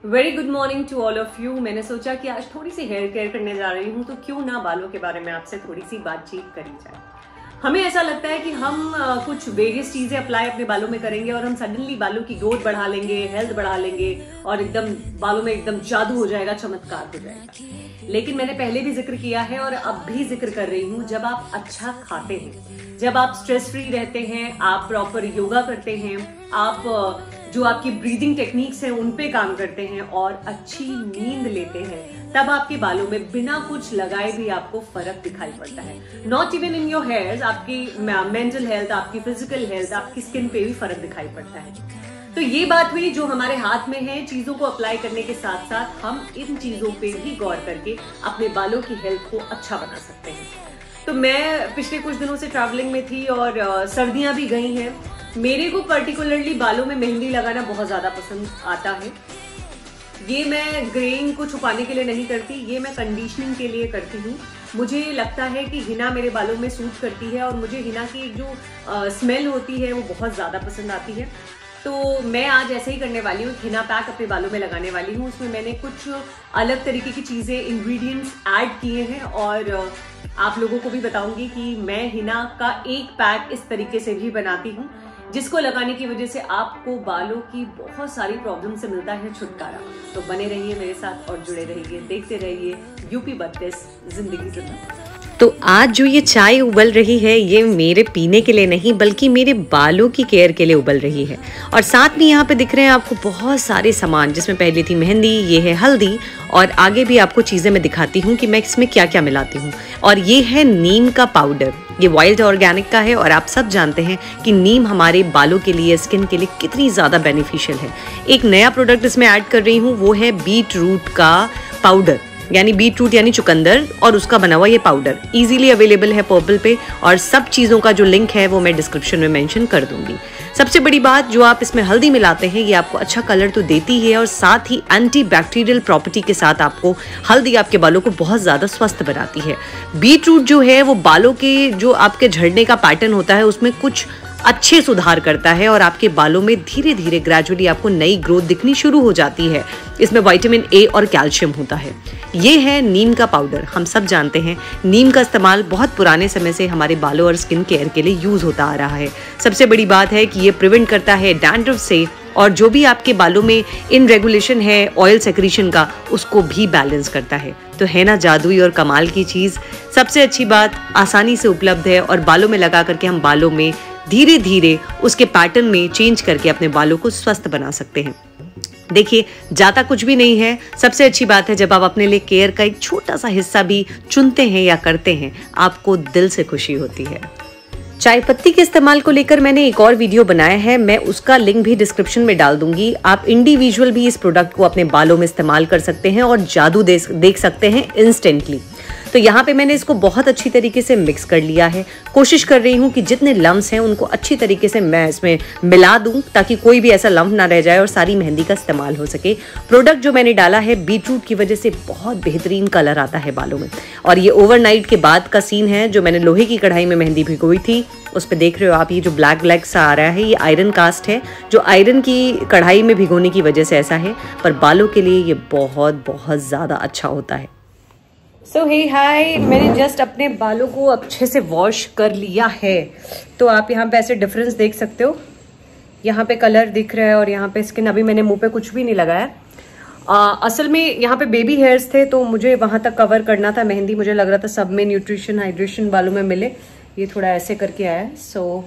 Very good morning to all of you. मैंने सोचा कि आज थोड़ी सी हेयर केयर करने जा रही हूँ तो क्यों ना बालों के बारे में आपसे थोड़ी सी बातचीत करी जाए। हमें ऐसा लगता है कि हम कुछ वेरियस चीज़ें अप्लाई अपने बालों में करेंगे और हम सडनली बालों की ग्रोथ बढ़ा लेंगे, हेल्थ बढ़ा लेंगे और एकदम बालों में एकदम जादू हो जाएगा, चमत्कार हो जाएगा। लेकिन मैंने पहले भी जिक्र किया है और अब भी जिक्र कर रही हूँ, जब आप अच्छा खाते हैं, जब आप स्ट्रेस फ्री रहते हैं, आप प्रॉपर योगा करते हैं, आप जो आपकी ब्रीदिंग टेक्निक्स हैं उन पे काम करते हैं और अच्छी नींद लेते हैं, तब आपके बालों में बिना कुछ लगाए भी आपको फर्क दिखाई पड़ता है। Not even in your hairs, आपकी मेंटल हेल्थ, आपकी फिजिकल हेल्थ, आपकी स्किन पे भी फर्क दिखाई पड़ता है। तो ये बात हुई जो हमारे हाथ में है। चीजों को अप्लाई करने के साथ साथ हम इन चीजों पे भी गौर करके अपने बालों की हेल्थ को अच्छा बना सकते हैं। तो मैं पिछले कुछ दिनों से ट्रैवलिंग में थी और सर्दियां भी गई हैं। मेरे को पर्टिकुलरली बालों में मेहंदी लगाना बहुत ज्यादा पसंद आता है। ये मैं ग्रेइंग को छुपाने के लिए नहीं करती, ये मैं कंडीशनिंग के लिए करती हूँ। मुझे लगता है कि हिना मेरे बालों में सूट करती है और मुझे हिना की एक जो स्मेल होती है वो बहुत ज़्यादा पसंद आती है। तो मैं आज ऐसे ही करने वाली हूँ, हिना पैक अपने बालों में लगाने वाली हूँ। उसमें मैंने कुछ अलग तरीके की चीज़ें, इंग्रेडिएंट्स ऐड किए हैं और आप लोगों को भी बताऊंगी कि मैं हिना का एक पैक इस तरीके से भी बनाती हूँ जिसको लगाने की वजह से आपको बालों की बहुत सारी प्रॉब्लम से मिलता है छुटकारा। तो बने रहिए मेरे साथ और जुड़े रहिए, देखते रहिए यूपी 32 जिंदगी जिंदाबाद। तो आज जो ये चाय उबल रही है ये मेरे पीने के लिए नहीं बल्कि मेरे बालों की केयर के लिए उबल रही है। और साथ में यहाँ पे दिख रहे हैं आपको बहुत सारे सामान, जिसमें पहले थी मेहंदी, ये है हल्दी और आगे भी आपको चीज़ें मैं दिखाती हूँ कि मैं इसमें क्या क्या मिलाती हूँ। और ये है नीम का पाउडर, ये वाइल्ड ऑर्गेनिक का है और आप सब जानते हैं कि नीम हमारे बालों के लिए, स्किन के लिए कितनी ज़्यादा बेनिफिशियल है। एक नया प्रोडक्ट इसमें ऐड कर रही हूँ, वो है बीट रूट का पाउडर, यानी बीट रूट यानी चुकंदर और उसका बना हुआ ये पाउडर इजीली अवेलेबल है पर्पल पे और सब चीज़ों का जो लिंक है वो मैं डिस्क्रिप्शन में मेंशन कर दूंगी। सबसे बड़ी बात, जो आप इसमें हल्दी मिलाते हैं ये आपको अच्छा कलर तो देती है और साथ ही एंटी बैक्टीरियल प्रॉपर्टी के साथ आपको हल्दी आपके बालों को बहुत ज़्यादा स्वस्थ बनाती है। बीट रूट जो है वो बालों के जो आपके झड़ने का पैटर्न होता है उसमें कुछ अच्छे सुधार करता है और आपके बालों में धीरे धीरे ग्रेजुअली आपको नई ग्रोथ दिखनी शुरू हो जाती है। इसमें विटामिन ए और कैल्शियम होता है। ये है नीम का पाउडर। हम सब जानते हैं नीम का इस्तेमाल बहुत पुराने समय से हमारे बालों और स्किन केयर के लिए यूज़ होता आ रहा है। सबसे बड़ी बात है कि ये प्रिवेंट करता है डैंड्रफ से और जो भी आपके बालों में इनरेगुलेशन है ऑयल सेक्रीशन का, उसको भी बैलेंस करता है। तो है ना जादुई और कमाल की चीज़। सबसे अच्छी बात, आसानी से उपलब्ध है और बालों में लगा करके हम बालों में धीरे धीरे उसके पैटर्न में चेंज करके अपने बालों को स्वस्थ बना सकते हैं। देखिए, जाता कुछ भी नहीं है। सबसे अच्छी बात है जब आप अपने लिए केयर का एक छोटा सा हिस्सा भी चुनते हैं या करते हैं, आपको दिल से खुशी होती है। चाय पत्ती के इस्तेमाल को लेकर मैंने एक और वीडियो बनाया है, मैं उसका लिंक भी डिस्क्रिप्शन में डाल दूंगी। आप इंडिविजुअल भी इस प्रोडक्ट को अपने बालों में इस्तेमाल कर सकते हैं और जादू देख सकते हैं इंस्टेंटली। तो यहाँ पे मैंने इसको बहुत अच्छी तरीके से मिक्स कर लिया है। कोशिश कर रही हूँ कि जितने लम्स हैं उनको अच्छी तरीके से मैं इसमें मिला दूँ ताकि कोई भी ऐसा लम्प ना रह जाए और सारी मेहंदी का इस्तेमाल हो सके। प्रोडक्ट जो मैंने डाला है बीटरूट की वजह से बहुत बेहतरीन कलर आता है बालों में। और ये ओवरनाइट के बाद का सीन है, जो मैंने लोहे की कढ़ाई में मेहंदी भिगोई थी उस पर देख रहे हो आप, ये जो ब्लैक ब्लैक सा आ रहा है ये आयरन कास्ट है, जो आयरन की कढ़ाई में भिगोने की वजह से ऐसा है, पर बालों के लिए ये बहुत बहुत ज़्यादा अच्छा होता है। सो हे हाय, मैंने जस्ट अपने बालों को अच्छे से वॉश कर लिया है। तो आप यहाँ पे ऐसे डिफरेंस देख सकते हो, यहाँ पे कलर दिख रहा है और यहाँ पे स्किन। अभी मैंने मुंह पे कुछ भी नहीं लगाया। असल में यहाँ पे बेबी हेयर्स थे तो मुझे वहाँ तक कवर करना था मेहंदी। मुझे लग रहा था सब में न्यूट्रिशन, हाइड्रेशन बालों में मिले। ये थोड़ा ऐसे करके आया है। सो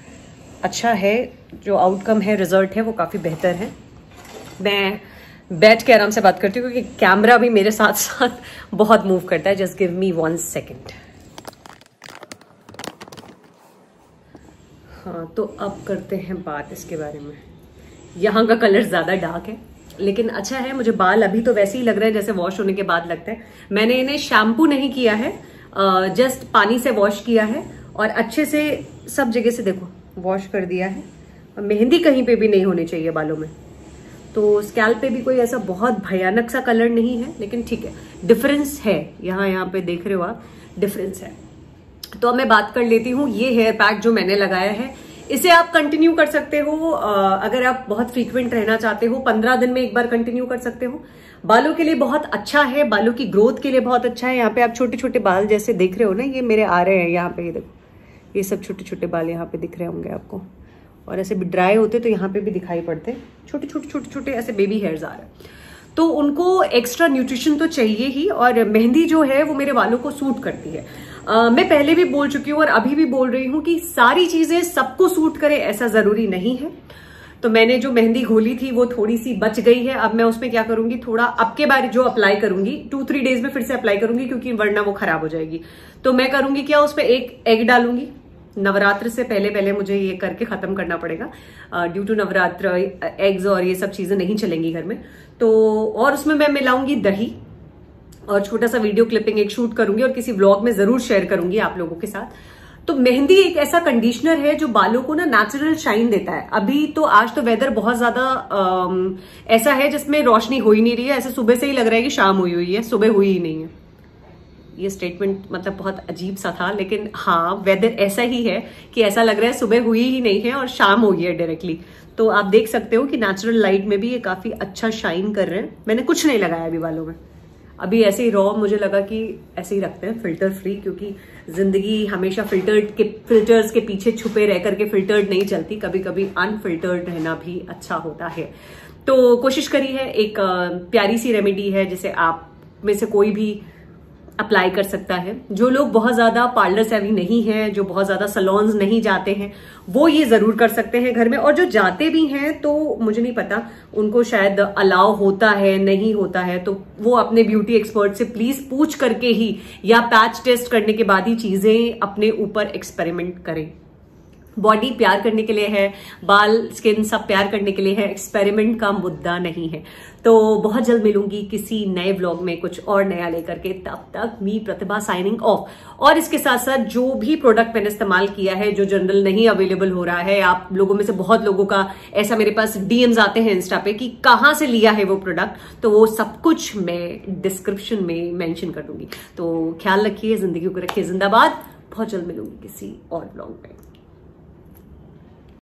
अच्छा है, जो आउटकम है, रिजल्ट है, वो काफ़ी बेहतर है। मैं बैठ के आराम से बात करती हूँ क्योंकि कैमरा भी मेरे साथ साथ बहुत मूव करता है। Just give me 1 second. हाँ, तो अब करते हैं बात इसके बारे में। यहाँ का कलर ज़्यादा डार्क है लेकिन अच्छा है। मुझे बाल अभी तो वैसे ही लग रहा है जैसे वॉश होने के बाद लगता है। मैंने इन्हें शैम्पू नहीं किया है, जस्ट पानी से वॉश किया है और अच्छे से सब जगह से देखो वॉश कर दिया है। मेहंदी कहीं पे भी नहीं होनी चाहिए बालों में। तो स्कैल्प पे भी कोई ऐसा बहुत भयानक सा कलर नहीं है, लेकिन ठीक है, डिफरेंस है। यहाँ पे देख रहे हो आप, डिफरेंस है। तो अब मैं बात कर लेती हूँ। ये हेयर पैक जो मैंने लगाया है इसे आप कंटिन्यू कर सकते हो, अगर आप बहुत फ्रीक्वेंट रहना चाहते हो 15 दिन में एक बार कंटिन्यू कर सकते हो। बालों के लिए बहुत अच्छा है, बालों की ग्रोथ के लिए बहुत अच्छा है। यहाँ पे आप छोटे छोटे बाल जैसे देख रहे हो ना, ये मेरे आ रहे हैं यहाँ पे, ये देखो, ये सब छोटे छोटे बाल यहाँ पे दिख रहे होंगे आपको, और ऐसे भी ड्राई होते तो यहाँ पे भी दिखाई पड़ते, छोटे छोटे छोटे छोटे ऐसे बेबी हेयर्स आ रहे हैं। तो उनको एक्स्ट्रा न्यूट्रिशन तो चाहिए ही, और मेहंदी जो है वो मेरे बालों को सूट करती है। मैं पहले भी बोल चुकी हूँ और अभी भी बोल रही हूँ कि सारी चीजें सबको सूट करे ऐसा जरूरी नहीं है। तो मैंने जो मेहंदी घोली थी वो थोड़ी सी बच गई है, अब मैं उसमें क्या करूंगी, थोड़ा अब के बार जो अप्लाई करूंगी 2-3 डेज में फिर से अप्लाई करूंगी, क्योंकि वरना वो खराब हो जाएगी। तो मैं करूंगी क्या, उसमें एक एग डालूंगी। नवरात्र से पहले पहले मुझे ये करके खत्म करना पड़ेगा, ड्यू टू नवरात्र एग्स और ये सब चीजें नहीं चलेंगी घर में। तो और उसमें मैं मिलाऊंगी दही, और छोटा सा वीडियो क्लिपिंग एक शूट करूंगी और किसी व्लॉग में जरूर शेयर करूंगी आप लोगों के साथ। तो मेहंदी एक ऐसा कंडीशनर है जो बालों को ना नेचुरल शाइन देता है। अभी तो आज तो वेदर बहुत ज्यादा ऐसा है जिसमें रोशनी हो ही नहीं रही है, ऐसे सुबह से ही लग रहा है कि शाम हुई हुई है, सुबह हुई ही नहीं है। ये स्टेटमेंट मतलब बहुत अजीब सा था, लेकिन हाँ वेदर ऐसा ही है कि ऐसा लग रहा है सुबह हुई ही नहीं है और शाम हो गई है डायरेक्टली। तो आप देख सकते हो कि नेचुरल लाइट में भी ये काफी अच्छा शाइन कर रहे हैं। मैंने कुछ नहीं लगाया अभी बालों में, अभी ऐसे ही रॉ मुझे लगा कि ऐसे ही रखते हैं फिल्टर फ्री, क्योंकि जिंदगी हमेशा फिल्टर्स के पीछे छुपे रह करके फिल्टर्ड नहीं चलती, कभी कभी अनफिल्टर्ड रहना भी अच्छा होता है। तो कोशिश करी है, एक प्यारी सी रेमेडी है जिसे आप में से कोई भी अप्लाई कर सकता है। जो लोग बहुत ज्यादा पार्लर सेवी नहीं है, जो बहुत ज्यादा सलोन्स नहीं जाते हैं, वो ये जरूर कर सकते हैं घर में। और जो जाते भी हैं तो मुझे नहीं पता उनको शायद अलाउ होता है नहीं होता है, तो वो अपने ब्यूटी एक्सपर्ट से प्लीज पूछ करके ही या पैच टेस्ट करने के बाद ही चीजें अपने ऊपर एक्सपेरिमेंट करें। बॉडी प्यार करने के लिए है, बाल स्किन सब प्यार करने के लिए है, एक्सपेरिमेंट का मुद्दा नहीं है। तो बहुत जल्द मिलूंगी किसी नए व्लॉग में कुछ और नया लेकर के, तब तक मी प्रतिभा साइनिंग ऑफ। और इसके साथ साथ जो भी प्रोडक्ट मैंने इस्तेमाल किया है जो जनरल नहीं अवेलेबल हो रहा है, आप लोगों में से बहुत लोगों का ऐसा मेरे पास डीएम्स आते हैं इंस्टा पे कि कहाँ से लिया है वो प्रोडक्ट, तो वो सब कुछ मैं डिस्क्रिप्शन में मेंशन कर दूंगी। तो ख्याल रखिए, जिंदगी को रखिए जिंदाबाद। बहुत जल्द मिलूंगी किसी और व्लॉग में।